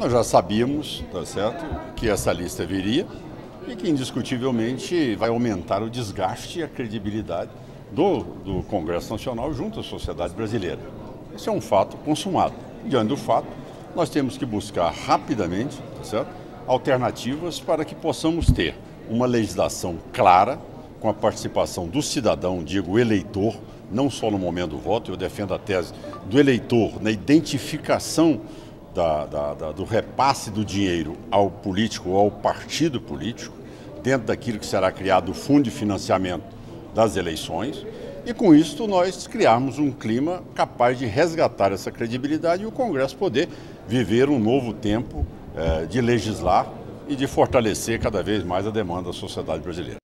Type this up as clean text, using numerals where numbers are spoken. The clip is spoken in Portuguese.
Nós já sabíamos, tá certo, que essa lista viria e que indiscutivelmente vai aumentar o desgaste e a credibilidade do Congresso Nacional junto à sociedade brasileira. Esse é um fato consumado. Diante do fato, nós temos que buscar rapidamente, tá certo, alternativas para que possamos ter uma legislação clara, com a participação do cidadão, digo eleitor, não só no momento do voto. Eu defendo a tese do eleitor na identificação do repasse do dinheiro ao político ou ao partido político, dentro daquilo que será criado o fundo de financiamento das eleições, e com isso nós criarmos um clima capaz de resgatar essa credibilidade e o Congresso poder viver um novo tempo de legislar e de fortalecer cada vez mais a demanda da sociedade brasileira.